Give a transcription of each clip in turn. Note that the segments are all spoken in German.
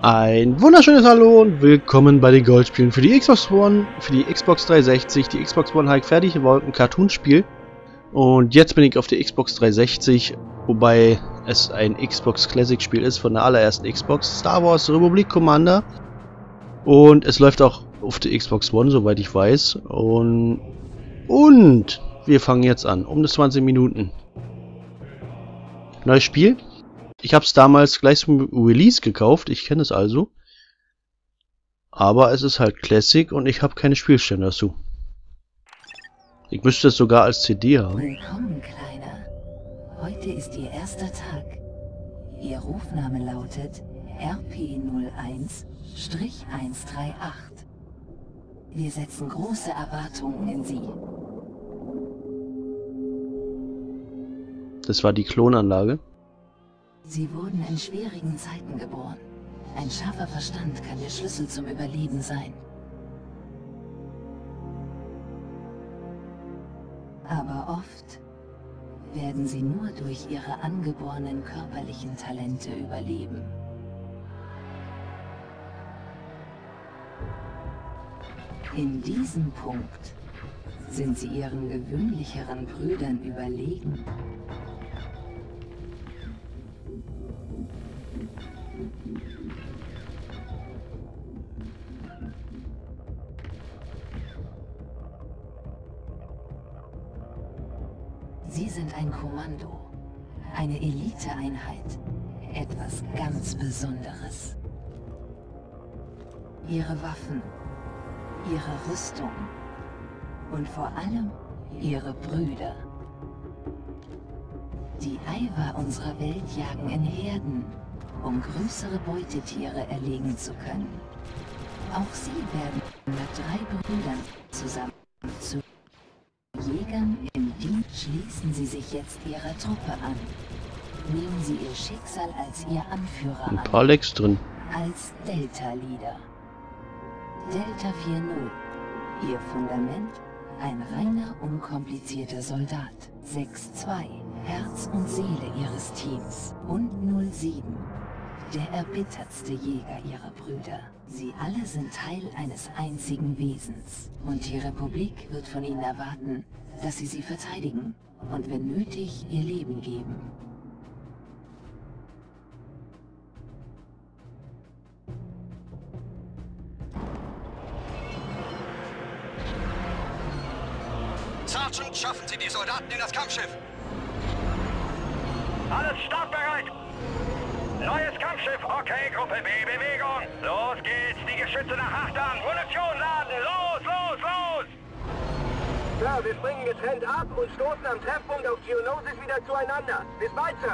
Ein wunderschönes Hallo und willkommen bei den Goldspielen für die Xbox One, für die Xbox 360. Die Xbox One habe ich fertig, wir wollten ein Cartoonspiel. Und jetzt bin ich auf der Xbox 360, wobei es ein Xbox Classic Spiel ist von der allerersten Xbox, Star Wars Republic Commander. Und es läuft auch auf der Xbox One, soweit ich weiß. Und wir fangen jetzt an, um das 20 Minuten. Neues Spiel. Ich habe es damals gleich zum Release gekauft, ich kenne es also. Aber es ist halt Classic und ich habe keine Spielstände dazu. Ich müsste es sogar als CD haben. Willkommen, Kleiner. Heute ist Ihr erster Tag. Ihr Rufname lautet RP01-138. Wir setzen große Erwartungen in Sie. Das war die Klonanlage. Sie wurden in schwierigen Zeiten geboren. Ein scharfer Verstand kann der Schlüssel zum Überleben sein. Aber oft werden sie nur durch ihre angeborenen körperlichen Talente überleben. In diesem Punkt sind sie ihren gewöhnlicheren Brüdern überlegen. Sie sind ein Kommando, eine Eliteeinheit, etwas ganz Besonderes. Ihre Waffen, ihre Rüstung und vor allem ihre Brüder. Die Eiwer unserer Welt jagen in Herden, um größere Beutetiere erlegen zu können. Auch sie werden mit 3 Brüdern zusammen zu Jägern im Dienst. Schließen Sie sich jetzt Ihrer Truppe an. Nehmen Sie Ihr Schicksal als Ihr Anführer an. Ein paar Lecks drin. Als Delta-Leader. Delta 4-0. Ihr Fundament? Ein reiner, unkomplizierter Soldat. 6-2. Herz und Seele Ihres Teams. Und 07. Der erbittertste Jäger Ihrer Brüder. Sie alle sind Teil eines einzigen Wesens. Und die Republik wird von Ihnen erwarten, dass Sie sie verteidigen und wenn nötig Ihr Leben geben. Sergeant, schaffen Sie die Soldaten in das Kampfschiff! Alles startbereit! Neues Kampfschiff, okay, Gruppe B, Bewegung! Los geht's, die Geschütze nach Achtern! Munition laden! Los, los, los! Klar, wir springen getrennt ab und stoßen am Treffpunkt auf Geonosis wieder zueinander. Bis bald, Sir!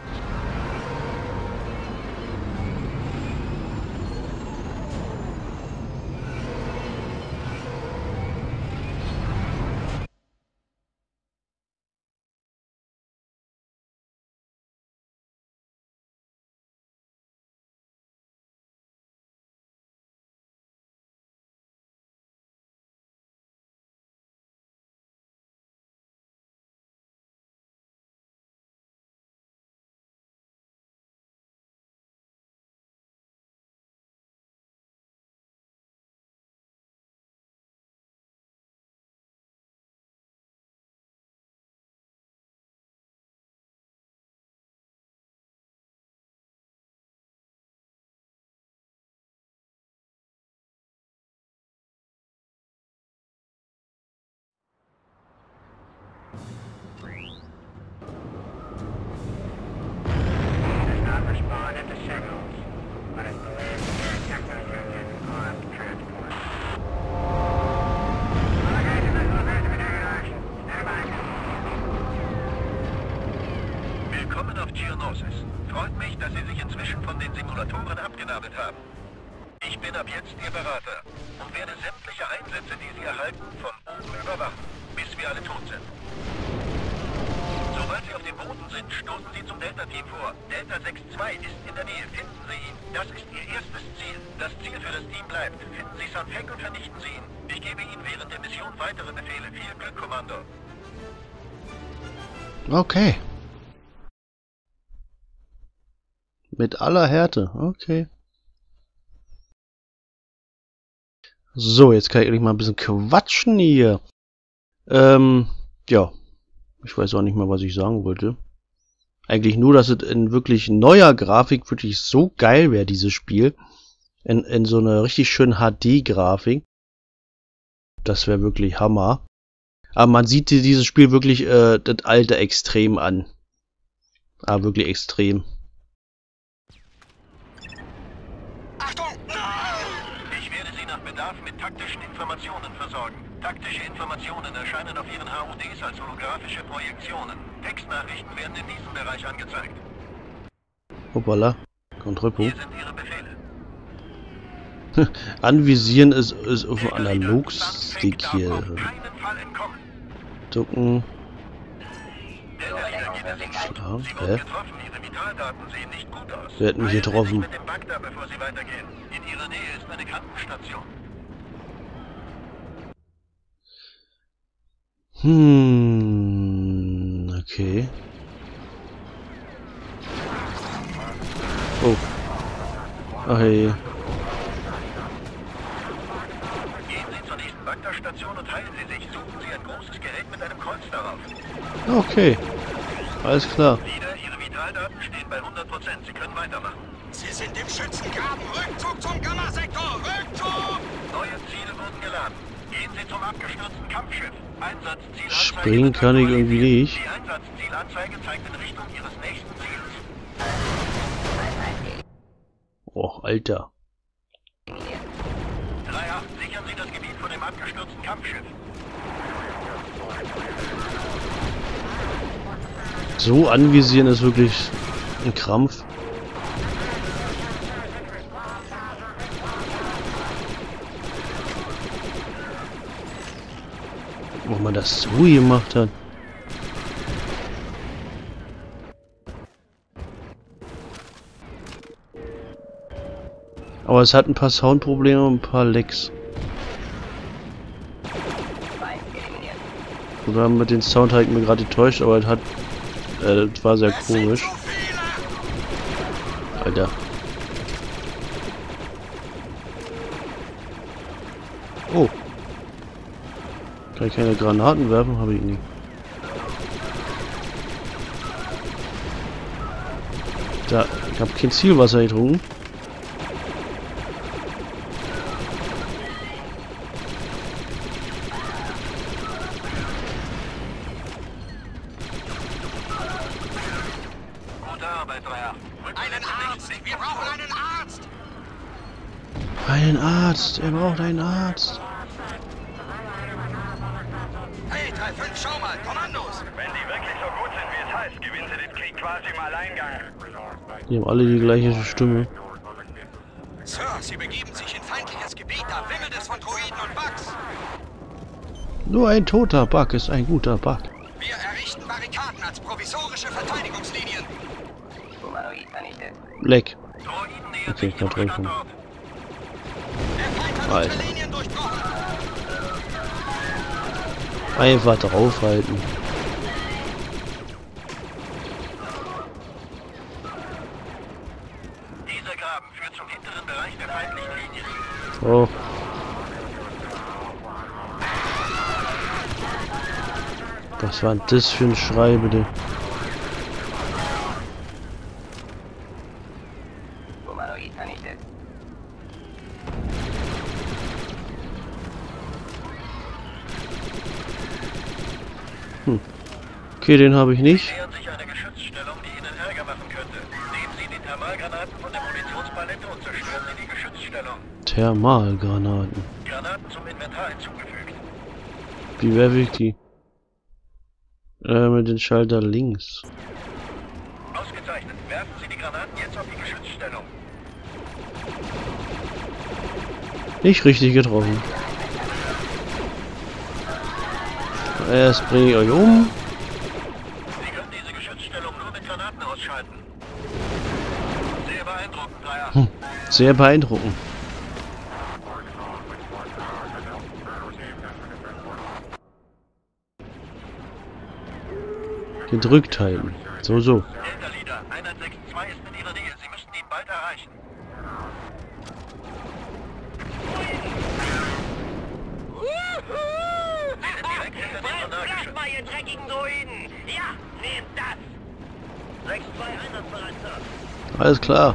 Willkommen auf Geonosis. Freut mich, dass Sie sich inzwischen von den Simulatoren abgenabelt haben. Ich bin ab jetzt Ihr Berater und werde sämtliche Einsätze, die Sie erhalten, von oben überwachen, bis wir alle tot sind. Sobald Sie auf dem Boden sind, stoßen Sie zum Delta-Team vor. Delta 6-2 ist in der Nähe. Finden Sie ihn. Das ist Ihr erstes Ziel. Das Ziel für das Team bleibt. Finden Sie Sanfeng und vernichten Sie ihn. Ich gebe Ihnen während der Mission weitere Befehle. Viel Glück, Kommando. Okay. Mit aller Härte, okay. So, jetzt kann ich endlich mal ein bisschen quatschen hier. Ja. Ich weiß auch nicht mehr, was ich sagen wollte. Eigentlich nur, dass es in wirklich neuer Grafik wirklich so geil wäre, dieses Spiel. In so einer richtig schönen HD-Grafik. Das wäre wirklich Hammer. Aber man sieht dieses Spiel wirklich das alte extrem an. Aber wirklich extrem. Achtung! Ich werde Sie nach Bedarf mit taktischen Informationen versorgen. Taktische Informationen erscheinen auf Ihren HUDs als holographische Projektionen. Textnachrichten werden in diesem Bereich angezeigt. Hoppala. Kontrollpunkt. Hier sind Ihre Befehle. Anvisieren ist auf dem Analogstick hier. Auf keinen Fall entkommen. Ducken. Delta-Leader geht es Ihnen gut. Ja, Sie wurden getroffen. Ihre Vitaldaten sehen nicht gut aus. Wer hat mich Eilen Sie getroffen? sich mit dem Bagdad, bevor Sie weitergehen. In Ihrer Nähe ist eine Krankenstation. Okay. Oh. Ach hey. Gehen Sie zur nächsten Bagdad-Station und heilen Sie sich. Suchen Sie ein großes Gerät mit einem Kreuz darauf. Okay. Alles klar. Wieder, Ihre Vitaldaten stehen bei 100%. Sie können weitermachen. Sie sind im Schützengraben! Rückzug zum Gamma-Sektor! Rückzug! Neue Ziele wurden geladen. Gehen Sie zum abgestürzten Kampfschiff. Einsatzzielanzeige. Springen kann ich irgendwie nicht. Die Einsatzzielanzeige zeigt in Richtung Ihres nächsten Ziels. Oh, Alter. 3-8, sichern Sie das Gebiet vor dem abgestürzten Kampfschiff. So anvisieren ist wirklich ein Krampf. Warum man das so gemacht hat. Aber es hat ein paar Soundprobleme und ein paar Lags. Oder mit den Sound halt mir gerade getäuscht, aber es hat das war sehr komisch. Alter. Oh. Kann ich keine Granaten werfen? Habe ich nicht. Da, ich habe kein Zielwasser getrunken. Gute Arbeit, 3-8. Einen Arzt! Wir brauchen einen Arzt! Einen Arzt! Er braucht einen Arzt! Hey, 3-5, schau mal! Kommandos! Wenn die wirklich so gut sind, wie es heißt, gewinnen sie den Krieg quasi im Alleingang. Die haben alle die gleiche Stimme. Sir, sie begeben sich in feindliches Gebiet, da wimmelt es von Droiden und Bugs. Nur ein toter Bug ist ein guter Bug. Wir errichten Barrikaden als provisorische Verteidigungslinien. Leck. Droiden nähern Okay, sich Ihrem Kontrollpunkt. Standort. Der Feind hat Alter. unsere Linien durchbrochen. Einfach draufhalten. Dieser Graben führt zum hinteren Bereich der feindlichen Linie. Oh. Was war denn das für ein Schrei, bitte? Okay, den habe ich nicht. Nähern sich einer Geschützstellung, die Ihnen Ärger machen könnte. Nehmen Sie die Thermalgranaten von der Munitionspalette und zerstören Sie die Geschützstellung. Thermalgranaten. Granaten zum Inventar hinzugefügt. Wie werfe ich die? Mit dem Schalter links. Ausgezeichnet. Werfen Sie die Granaten jetzt auf die Geschützstellung. Nicht richtig getroffen. Erst bringe ich euch um. Sie können diese Geschützstellung nur mit Granaten ausschalten. Sehr beeindruckend, 3-8. Sehr beeindruckend. Gedrückt halten. So, so. Delta-Leader, Einheit 6-2 ist in Ihrer Nähe. Sie müssen ihn bald erreichen. Droiden! Ja, nehmt das! 6-2 einsatzbereit, Sir. Alles klar.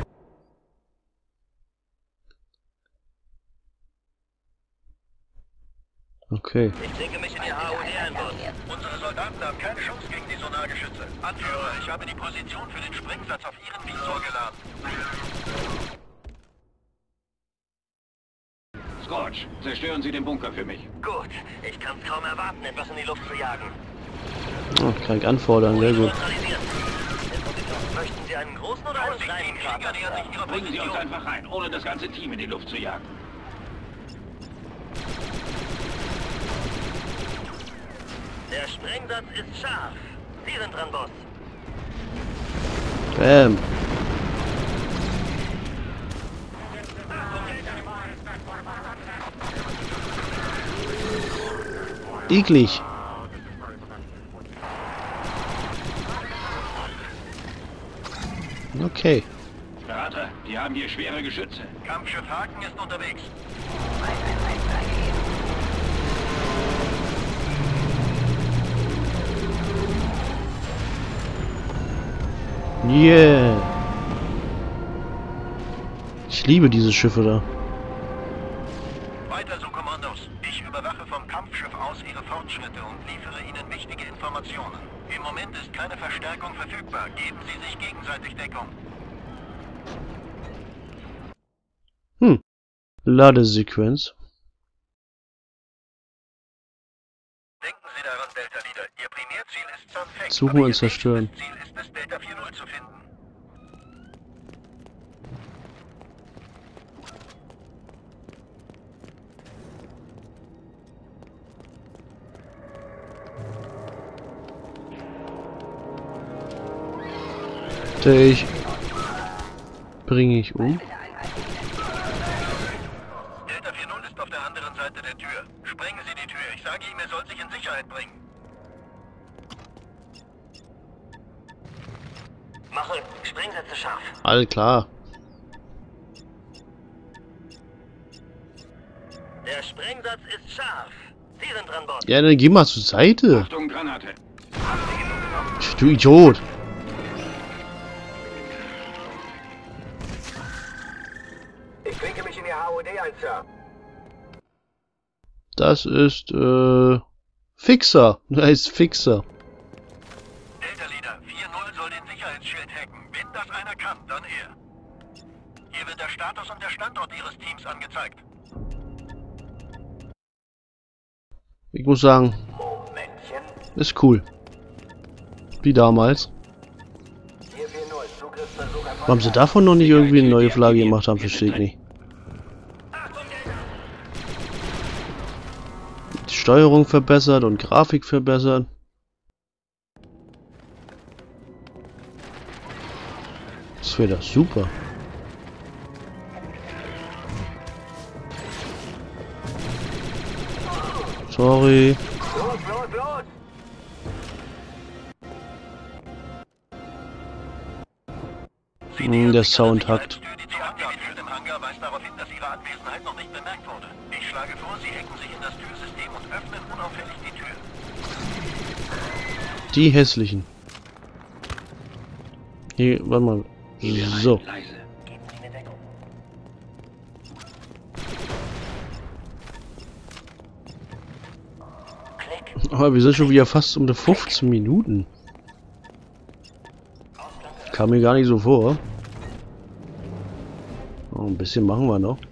Okay. Ich denke mich in die HOD ein, Boss. Unsere Soldaten haben keine Chance gegen die Sonargeschütze. Anführer, ich habe die Position für den Sprengsatz auf Ihren Visor geladen. Scorch, zerstören Sie den Bunker für mich. Gut, ich kann es kaum erwarten, etwas in die Luft zu jagen. Oh, kann ich anfordern, sehr gut. Neutralisiert. In Position. Möchten Sie einen großen oder einen kleinen Krieger nähern sich Ihrer Bringen Sie uns Position? einfach rein, ohne das ganze Team in die Luft zu jagen. Der Sprengsatz ist scharf. Sie sind dran, Boss. Bam. Eklig. Okay. Berater, wir haben hier schwere Geschütze. Kampfschiff Haken ist unterwegs. Yeah. Ich liebe diese Schiffe da. Weiter so, Kommandos. Ich überwache vom Kampfschiff aus Ihre Fortschritte und liefere Ihnen wichtige Informationen. Im Moment ist keine Verstärkung verfügbar. Geben Sie sich gegenseitig Deckung. Ladesequenz. Denken Sie daran, Delta Leader. Ihr Primärziel ist Sanfeng. Suchen aber und Ihr zerstören. nächstes Ziel ist es, Delta 4-0 zu finden. Bringe ich um. Delta 4-0 ist auf der anderen Seite der Tür. Sprengen Sie die Tür. Ich sage ihm, er soll sich in Sicherheit bringen. Mache Sprengsätze scharf. All klar. Der Sprengsatz ist scharf. Sie sind dran, Boss. Ja, dann geh mal zur Seite. Achtung, Granate. Du Idiot. Ich klinke mich in die HOD ein, Sir. Das ist, Fixer. Da ist Fixer. Delta Leader, 4-0 soll den Sicherheitsschild hacken. Wenn das einer kann, dann er. Hier wird der Status und der Standort Ihres Teams angezeigt. Ich muss sagen, Momentchen. ist cool. Wie damals. 440, Zugriffsversuch erfolgt. Warum sie davon noch nicht irgendwie eine neue Flagge gemacht haben, verstehe ich nicht. Die Steuerung verbessert und Grafik verbessert. Das wäre das super. Sorry. Los, los, los! Der Sound hackt. Die Angabe für den Hangar weist darauf hin, dass Ihre Anwesenheit noch nicht bemerkt wurde. Ich schlage vor, Sie hacken sich in das Türsystem und öffnen unauffällig die Tür. Die hässlichen. Hier, warte mal. So. Leise. Geben Sie mir Deckung. Klick. Aber wir sind schon wieder fast um die 15 Minuten. Kam mir gar nicht so vor. Oh, ein bisschen machen wir noch.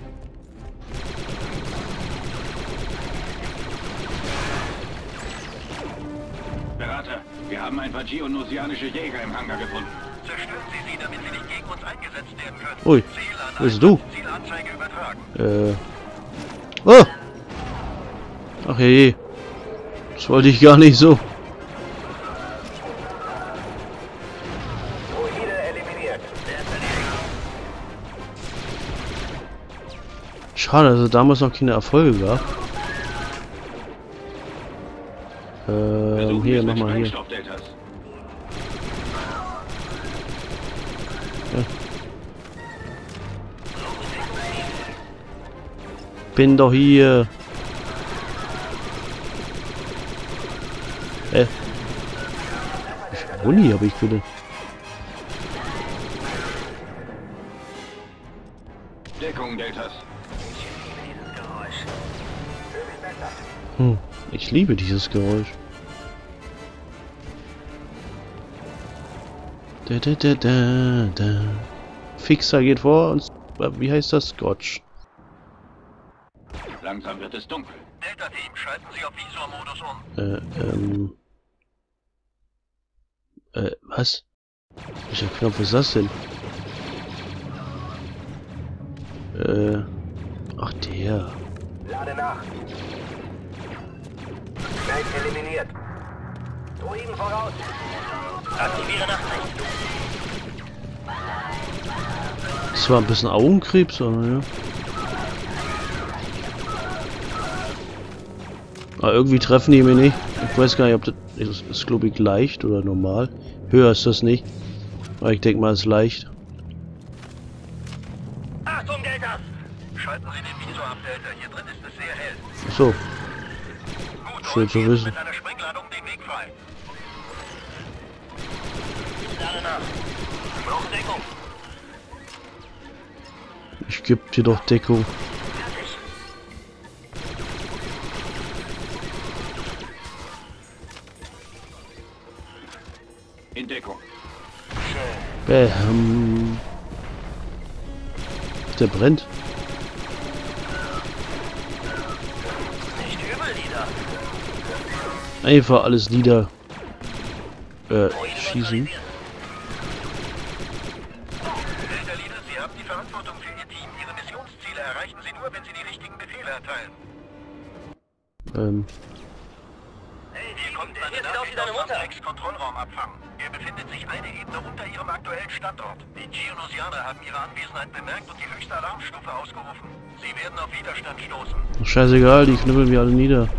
Berater, wir haben ein paar geonosianische Jäger im Hangar gefunden. Zerstören Sie sie, damit sie nicht gegen uns eingesetzt werden können. Ui, Ziel an bist du? Zielanzeige übertragen. Oh! Ach je. Das wollte ich gar nicht so. Droide eliminiert. Schade, dass es damals noch keine Erfolge gab. Hier, mach mal hier. Sprengstoffdeltas. Bin doch hier. Muni habe ich bitte. Deckung, Deltas. Ich liebe dieses Geräusch. Da. Fixer geht vor und... Wie heißt das? Scotch. Langsam wird es dunkel. Delta-Team, schalten Sie auf Visormodus um. Was? Welcher Knopf ist das denn? Ach der. Lade nach. Gleich eliminiert. Druiden voraus. Aktiviere Nachtsicht. Das war ein bisschen Augenkrebs, aber ja. Aber irgendwie treffen die mich nicht. Ich weiß gar nicht, ob das ist, glaube ich, leicht oder normal. Höher ist das nicht. Aber ich denke mal, es ist leicht. Achtung, Deltas! Schalten Sie den Visor ab, Delta. Hier drin ist es sehr hell. Ach so, Gut, schön zu wissen. mit einer Sprengladung den Weg frei. Lade nach. Wir brauchen Deckung. Ich gebe dir doch Deckung. Fertig. In Deckung. Bäm. Der brennt. Nicht übel, Lieder. Einfach alles nieder. Schießen. Delta Leader, Sie haben die Verantwortung für Ihr Team. Ihre Missionsziele erreichen Sie nur, wenn Sie die richtigen Befehle erteilen. Hier kommt eine Nachricht aus Sunflex Kontrollraum abfangen. Er befindet sich eine Ebene unter Ihrem aktuellen Standort. Die Geonosianer haben Ihre Anwesenheit bemerkt und die höchste Alarmstufe ausgerufen. Sie werden auf Widerstand stoßen. Scheißegal, die knüppeln wir alle nieder.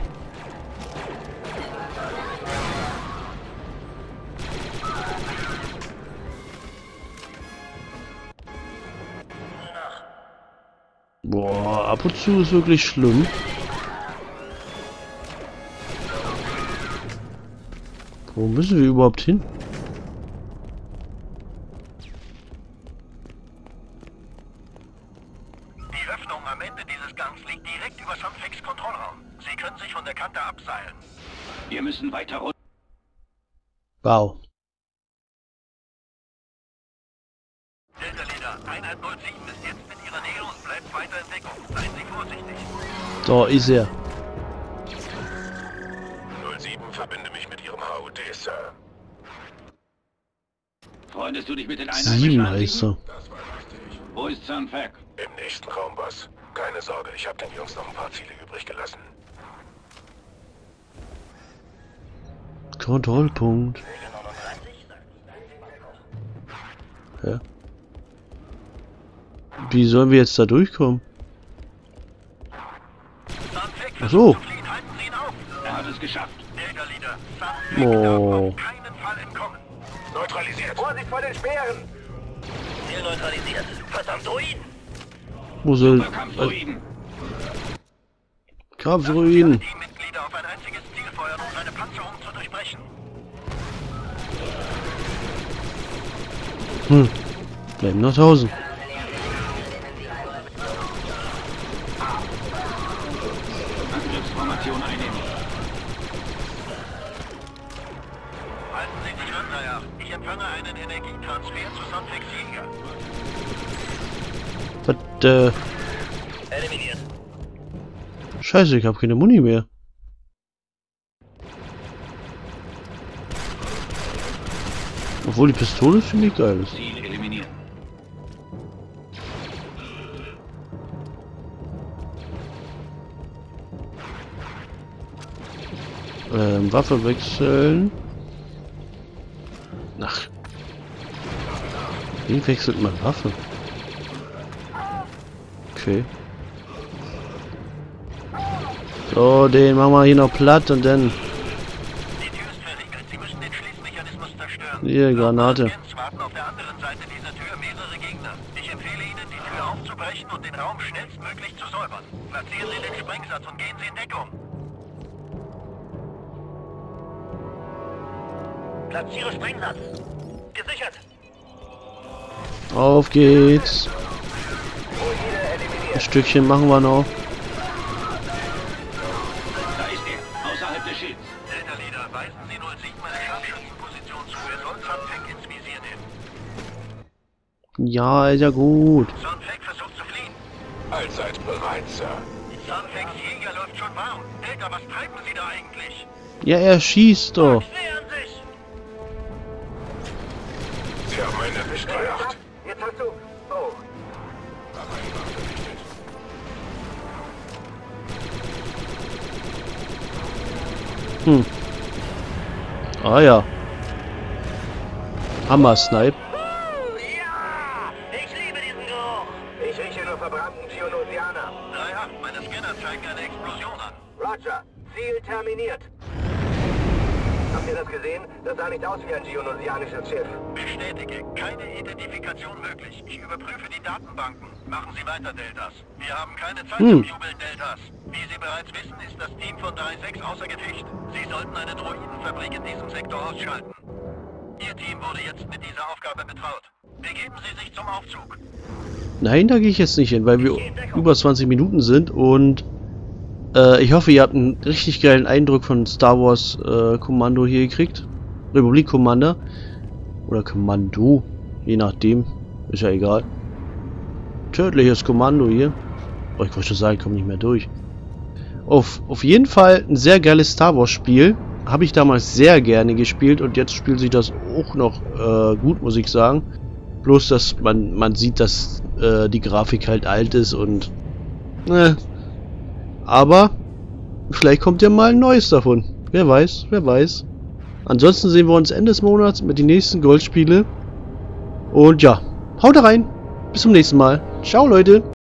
Boah, ab und zu ist wirklich schlimm. Wo müssen wir überhaupt hin? Die Öffnung am Ende dieses Gangs liegt direkt über Sunflex Kontrollraum. Sie können sich von der Kante abseilen. Wir müssen weiter runter. Wow. Delta Leader, Einheit 07 ist jetzt in Ihrer Nähe und bleibt weiter in Deckung. Seien Sie vorsichtig. Da ist er. 07, verbinde mich mit Ihrem HUD, Sir. Freundest du dich mit den Einheimischen 7 an? heißt er. Das war richtig. Wo ist Sunflex? Im nächsten Raum, Boss. Keine Sorge, ich habe den Jungs noch ein paar Ziele übrig gelassen. Kontrollpunkt. Ja. Wie sollen wir jetzt da durchkommen? Ach so. Halten Sie ihn auf! Er hat es geschafft. Delta Leader, Sunflex darf Oh. auf keinen Fall entkommen. Neutralisiert. Vorsicht vor den Speeren. Ziel neutralisiert. Verdammt, Druiden! Wo soll... Kampfdruiden. Kampfruinen. Teammitglieder auf ein einziges Ziel feuern, um seine Panzerung zu durchbrechen. Bleiben noch 1000. Angriffsformation einnehmen. Halten Sie sich ran, Dreier. Ich empfange einen Energietransfer zu Sunflex Jäger. Was, Eliminiert. Scheiße, ich habe keine Muni mehr. Obwohl die Pistole ziemlich geil ist. Ziel eliminieren. Waffe wechseln. Ach. Wie wechselt man Waffe? Okay. So, den machen wir hier noch platt und dann... Die Tür ist verriegelt. Sie müssen den Schließmechanismus zerstören. Hier, Granate. Gens warten auf der anderen Seite dieser Tür mehrere Gegner. Ich empfehle Ihnen, die Tür aufzubrechen und den Raum schnellstmöglich zu säubern. Platzieren Sie den Sprengsatz und gehen Sie in Deckung. Platziere Sprengladden. Gesichert. Auf geht's. Ein Stückchen machen wir noch. Da ist er, außerhalb des Schilds. Delta Leader, weisen Sie 07 eine Scharfschützenposition zu. Er soll Sunfang ins Visier nehmen. Ja, ist ja gut. Sunfang versucht zu fliehen. Allseits bereit, Sir. Sunfangs Jäger läuft schon warm. Delta, was treiben Sie da eigentlich? Ja, er schießt doch. Nähern sich! Sie haben einen erwischt, 3-8. Jetzt hast du... Oh. Aber eine Waffe vernichtet. Ah ja. Hammer-Snipe. Ja! Ich liebe diesen Geruch! Ich rieche nur verbrannten Geonosianer. 3-8, meine Scanner zeigen eine Explosion an. Roger. Ziel terminiert. Habt ihr das gesehen? Das sah nicht aus wie ein geonosianisches Schiff. Bestätige, keine Identifikation möglich. Ich überprüfe die Datenbanken. Machen Sie weiter, Deltas. Wir haben keine Zeit zum Jubeln, Deltas. Wie Sie bereits wissen, ist das Team von 3-6 außer Gefecht. Sie sollten eine Droidenfabrik in diesem Sektor ausschalten. Ihr Team wurde jetzt mit dieser Aufgabe betraut. Begeben Sie sich zum Aufzug. Nein, da gehe ich jetzt nicht hin, weil wir über 20 Minuten sind und ich hoffe, ihr habt einen richtig geilen Eindruck von Star Wars Kommando hier gekriegt. Republik Commander. Oder Kommando. Je nachdem. Ist ja egal. Tödliches Kommando hier. Oh, ich wollte schon sagen, ich komme nicht mehr durch. Auf jeden Fall ein sehr geiles Star Wars Spiel. Habe ich damals sehr gerne gespielt und jetzt spielt sich das auch noch gut, muss ich sagen. Bloß, dass man sieht, dass die Grafik halt alt ist und... aber vielleicht kommt ja mal ein neues davon. Wer weiß, wer weiß. Ansonsten sehen wir uns Ende des Monats mit den nächsten Goldspiele. Und ja, haut rein. Bis zum nächsten Mal. Ciao, Leute.